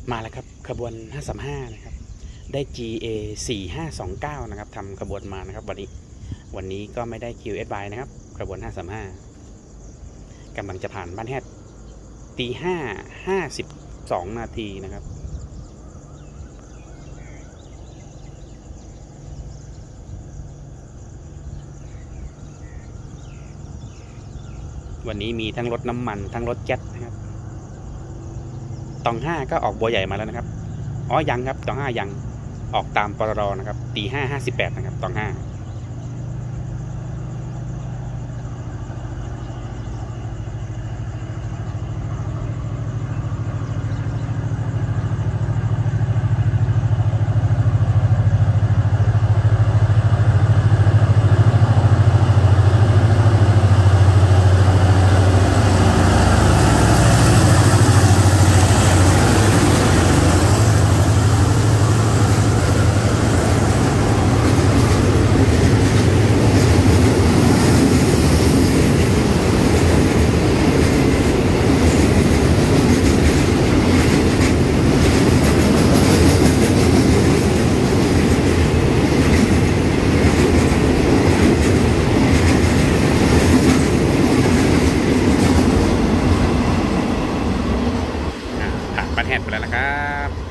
มาแล้วครับขบวน535นะครับได้ GA 4529นะครับทำขบวนมานะครับวันนี้ก็ไม่ได้ QSY นะครับขบวน535กำลังจะผ่านบ้านแฮดตี5:52 นาทีนะครับวันนี้มีทั้งรถน้ำมันทั้งรถแก๊สนะครับตอง5ก็ออกบัวใหญ่มาแล้วนะครับอ๋อยังครับตอง5ยังออกตามปรรนะครับตี5:58นะครับตอง5บ้านแฮดไปแล้วนะครับ